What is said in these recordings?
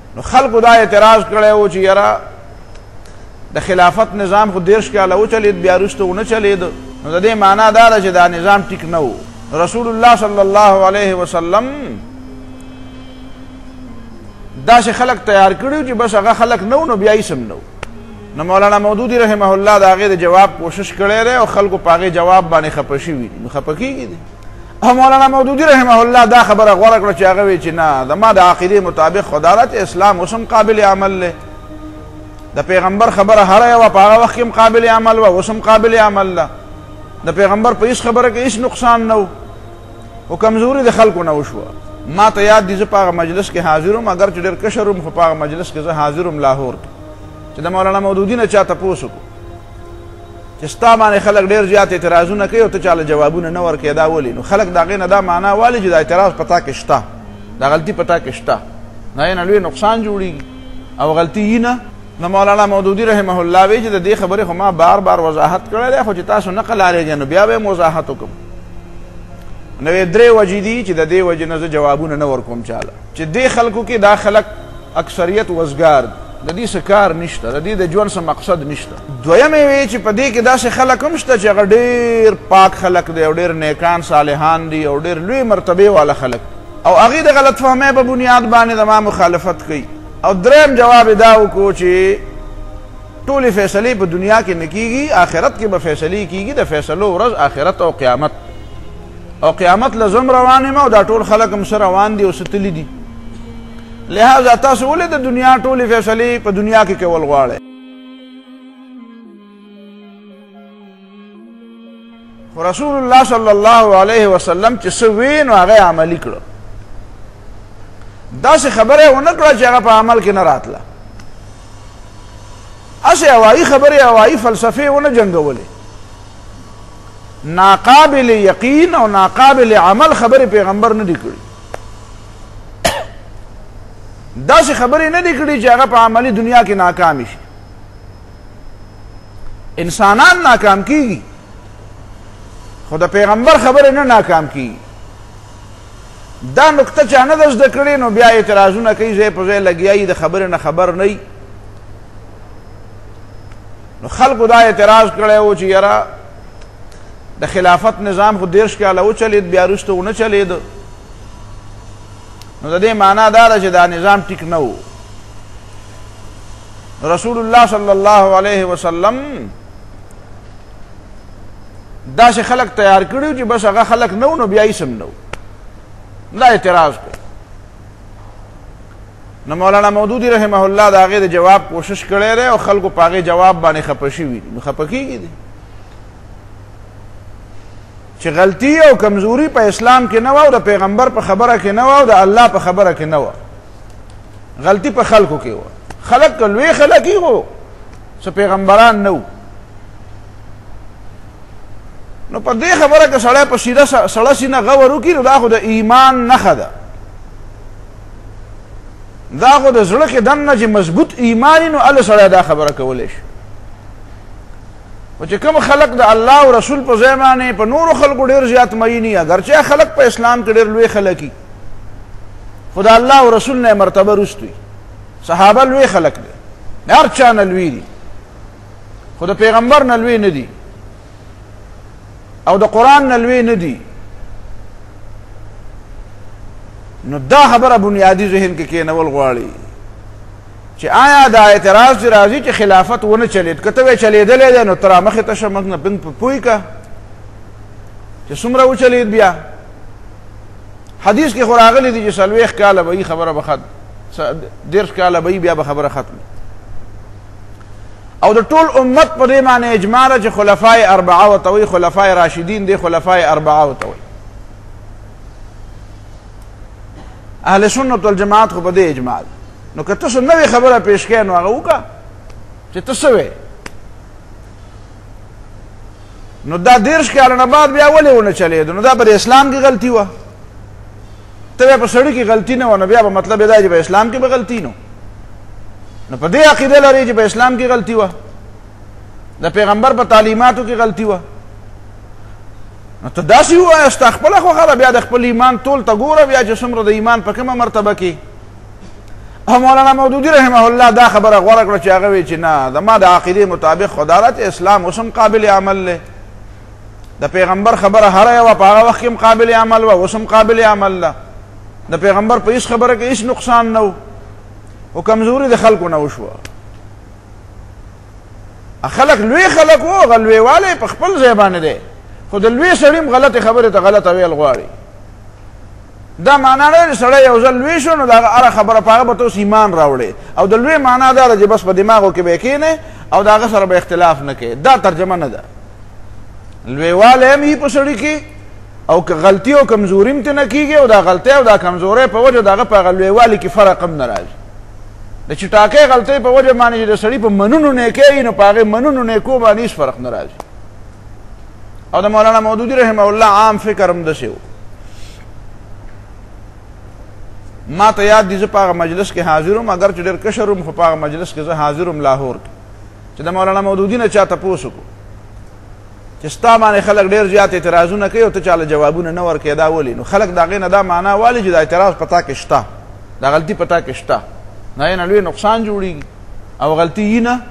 نو خلقو دا اعتراض کړی و چې یاره د خلافت نظام خو 30 کاله وچلید بیا وروسته ونه چلېده، نو د دې معنا دا ده چې دا نظام ټیک نه و. رسول الله صلی الله علیه وسلم داسې خلق تیار کړي چې بس هغه خلق نه و نو بیا اسم نه و. نو مولانا مودودي رحمه الله د هغې د جواب کوشش کړی دی او خلکو په هغې جواب باندې خفه شوي دي، نو خفه کېږي دي. او مولانا مودودي رحمه الله دا خبره غوره کړه چې هغه وایي چې نه زما د عقیدې مطابق خو دا ده چې اسلام اوس هم قابل عمل دی، د پیغمبر خبره هره یوه په هغه وخت کې هم قابل عمل وه، اوس هم قابل عمل ده. د پیغمبر په هېڅ خبره کې هېڅ نقصان نه و، خو کمزوري د خلکو نه وشوه. ما ته یاد دي زه په هغه مجلس کې حاضر وم، اگر چې ډېر کشر وم خو په هغه مجلس کې زه حاضر وم لاهور کې، چې د مولانا مودودي نه چا تپوس وکړو چې ستا باندې خلک ډېر زیات اعتراضونه کوي او ته چاله جوابونه نه ورکوې، دا ولې؟ نو خلک د هغې نه دا معنا والي چې دا اعتراض په تا کې شته، دا غلطي په تا کې شته، د هغې نه لوی نقصان جوړېږي او غلطي یي نه. نو مولانا مودودي رحمه الله وایي چې د دې خبرې خو ما بار بار وضاحت کړی دی، خو چې تاسو نه قلاریږئ نو بیا به یې وضاحت وکړم. نو یې 3 وجې دي چې د دې وجې نه زه جوابونه نه ورکوم چاله، چې دې خلکو کې دا خلک اکثریت وزګار د دې څه کار نشته، د دې د ژوند څه مقصد نشته. دویم یې وایي چې په دې کې داسې خلک هم شته چې هغه ډېر پاک خلک دی او ډېر نیکان صالحان دي او ډېر لوی مرتبې والا خلک، او هغې د غلط فهمۍ په بنیاد باندې زما مخالفت کوي. او دریم جواب یې دا وکړو چې ټولې فیصلې په دنیا کې نه کېږي، آخرت کې به فیصلې کېږي، د فیصلو ورځ آخرت او قیامت، او قیامت لزم روان یم او دا ټول خلک هم څه روان دي او څه تلي دي. لہذا تاسو ولې د دنیا ټولې فیصلې په دنیا کې کول غواړئ؟ خو رسول الله صلی الله علیه وسلم چې څه وی نو هغه عملي کړه، داسې خبره یې ونه کړه چې هغه په عمل کې نه راتله، اسې هوایي خبرې هوایي فلسفې ونه جنګولې، ناقابل یقین او ناقابل عمل خبرې پیغمبر نه دي کړي، داسې خبرې نه دي کړي چې هغه په عملي دنیا کې ناکامې شي. انسانان ناکام کیږي خو د پیغمبر خبرې نه ناکام کیږي. دا نکته چا نه ده زده کړې نو بیا اعتراضونه کوي، ځای په ځای لګیا د خبرې نه خبر نه. نو خلقو دا اعتراض کړی و چې یاره د خلافت نظام خو 30 کاله وچلید بیا وروسته ونه چلېده، نو د دې معنا دا ده چې دا نظام ټیک نه و. رسول الله صلی الله علیه وسلم داسې خلق تیار کړي چې بس هغه خلق نه و نو بیا اسم نه و، دا اعتراض کوي. نو مولانا مودودي رحمه الله د هغې د جواب کوشش کړی دی او خلکو په هغې جواب باندې خفه شوي دي، نو خفه کېږي دي چې غلطي او کمزوري په اسلام کې نه وه او د پیغمبر په خبره کې نه وه او د الله په خبره کې نه وه، غلطي په خلکو کې وه. خلک که لوی خلک یي خو څه پیغمبران نه وو. نو په دې خبره که سړی په سړه سینه غور وکړي نو دا خو د ایمان نښه ده، دا خو د زړه کې دننه چې مضبوط ایمان وي نو هله سړی دا خبره کولی شي. خو چې کوم خلق د الله او رسول په ځای باندې په نورو خلکو ډېر زیات میني، اگرچه خلق په اسلام کې ډېر لوی خلک وي خو د الله او رسول نه مرتبه وروسته وي. صحابه لوی خلق دی، هر چا نه لوی دي خو د پیغمبر نه لوی نه دي او د قرآن نه لوی نه دي. نو دا خبره بنیادی ذهن کې کېنول غواړي چې آیا دا اعتراض چې راځي چې خلافت ونه چلېد، که ته وایې چلېدلی دی نو ته رامخې ته شه موږ نه په پوی که چې څومره وچلېد. بیا حدیث کې خو راغلی دی چې 40 کاله به یي خبره به 30 کاله به یي بیا به خبره ختمه. او د ټول امت په دې معنی اجماع ده چې خلفای 4 ورته وایي، خلفای راشدین دی خلفای 4 ورته وایي. اهل سنت والجماعت خو په دې اجماع ده. نو که تاسو نوې خبره پیش کړئ نو هغه وکړه چې ته څه وې، نو دا 30 کاله نه بعد بیا ولې ونه چلېدو؟ نو دا په اسلام کې غلطي وه. ته په سړي کې غلطي نه وه نو بیا به مطلب دا چې په اسلام کې به غلطي نو په دې عقیده لري چې په اسلام کې غلطي وه، د پیغمبر په تعلیماتو کې غلطي وه، نو ته داسې ووایه ستا خپله خوښه ده، بیا د خپل ایمان طول ته ګوره بیا چې څومره د ایمان په کومه مرتبه کې. مولانا مودودی رحمه الله دا خبره غوره کړه چې هغه وی چې نه زما د عقیدې مطابق خدارت اسلام اوسم قابل عمل دی، د پیغمبر خبره هر یوه په هغه وخت کې قابل عمل وه، اوسم قابل عمل ده، د پیغمبر په هیڅ خبره کې هیڅ نقصان نه و، او کمزوري د خلکو نه وشوه. خلک لوی خلک وو، هغه لویوالی په خپل ځای باندې دی، خو د لوی سړي هم غلطې خبرې ته غلطه ویل غواړي. دا معنا نه چې سړی یو ځل لوی شو نو د هغه هره خبره په هغه به ته اوس ایمان راوړې، او د لوی معنا دا ده چې بس په دماغو کې به یې کښېنې او د هغه سره به اختلاف نه کوې. دا ترجمه نه ده. لویوالی هم وي په سړي کې، او که غلطي او کمزوري هم ترې نه کېږي، او دا غلطۍ او دا کمزورۍ په وجه د هغه په هغه لویوالي کې فرق هم نه راځي. د چټاکۍ غلطۍ په وجه باندې چې د سړي په منونو نیکۍ وي نو په هغې منونو نیکو باندې هېڅ فرق نه راځي. او د مولانا مودودي رحمه الله عام فکر هم داسې و. ما ته یاد دي زه په هغه مجلس کې حاضر وم، اگر چې ډېر کشر وم خو په هغه مجلس کې زه حاضر وم لاهور کې، چې د مولانا مودودي نه چا تپوس وکړو چې ستا باندې خلک ډېر زیات اعتراضونه کوي او ته چاله جوابونه نه ورکوې، دا ولې؟ نو خلک د هغې نه دا معنا والي چې دا اعتراض په تا کې شته، دا غلطي په تا کې شته، د هغې نه لوی نقصان جوړېږي او غلطي یي نه.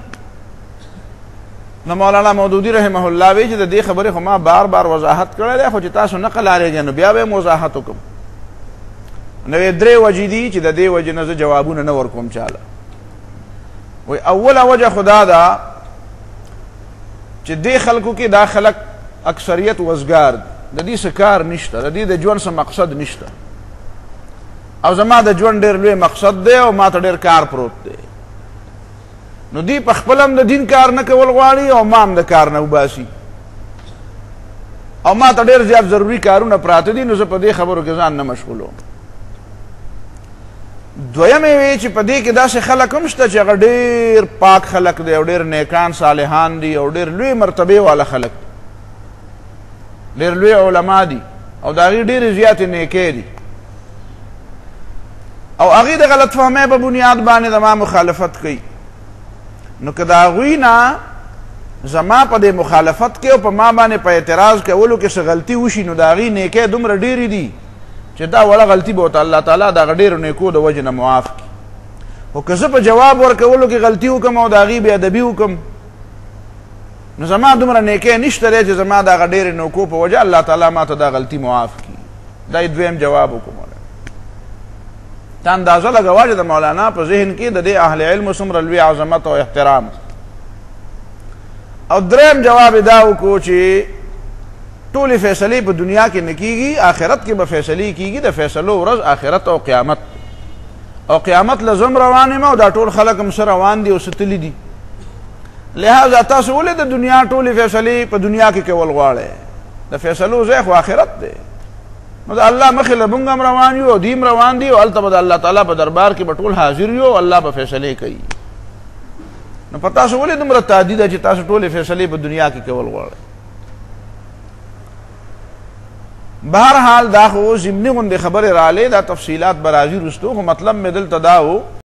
نو مولانا مودودي رحمه الله وی چې د دې خبرې خو ما بار بار وضاحت کړی دی، خو چې تاسو نه قلارېږئ نو بیا به یې وضاحت وکړم. نو درې وجې دي چې د دې وجې نه زه جوابونه نه ورکوم چاله. وی اوله وجه خدا ده چې دې خلکو کې دا خلک اکثریت وزګار دي، د دې څه کار نشته، د دې د ژوند څه مقصد نشته، او زما د ژوند ډېر لوی مقصد دی او ما ته ډېر کار پروت دی. نو دی په خپل هم د دین کار نه کول غواړي او ما هم د کار نه وباسي، او ما ته ډېر زیات ضروري کارونه پراته دي، نو زه په دې خبرو کې ځان نه مشغولوم. دویم یې وی چې په دې کې داسې خلک هم شته چې هغه ډېر پاک خلک دی او ډېر نیکان صالحان دي او ډېر لوی مرتبې والا خلک، ډېر لوی علما دي او د هغې ډېرې زیاتې نیکۍ دي، او هغې د غلط فهمۍ په بنیاد باندې زما مخالفت کوي. نو که د هغوی نه زما په دې مخالفت کې او په ما باندې په اعتراض کولو کې څه غلطي وشي نو د هغې نیکۍ دومره ډېرې دي چې دا وړه غلطي به ورته الله تعالی د هغه ډېرو نیکو د وجې نه معاف کړي. خو که زه په جواب ورکولو کې غلطي وکړم او د هغې بې ادبي وکړم نو زما دومره نیکۍ نشته دی چې زما د هغه ډېرې نیکو په وجه الله تعالی ما ته دا غلطي معاف کړي. دا یې دویم جواب وکړو. تا اندازه لګوه چې د مولانا په ذهن کې د دې اهل علم څومره لوی عظمت او احترام. او دریم جواب دا وکړو چې ټولې فیصلې په دنیا کې نه کېږي، آخرت کې به فیصلې کېږي، د فیصلو ورځ آخرت او قیامت، او قیامت له زم روان یم او دا ټول خلک هم څه روان دي او څه تللي دي. لہذا تاسو ولې د دنیا ټولې فیصلې په دنیا کې کول غواړئ؟ د فیصلو ځای خو آخرت دی. نو د الله مخې له مونږ هم روان یو او دیم روان دي، او هلته به د الله تعالی په دربار کې به ټول حاضر یو او الله به فیصلې کوي. نو په تاسو ولې دومره تعدي ده چې تاسو ټولې فیصلې په دنیا کې کول غواړئ؟ بہرحال دا خو ضمني غوندې خبرې راغلې، دا تفصیلات به راځي رستو، خو مطلب مې دلته دا و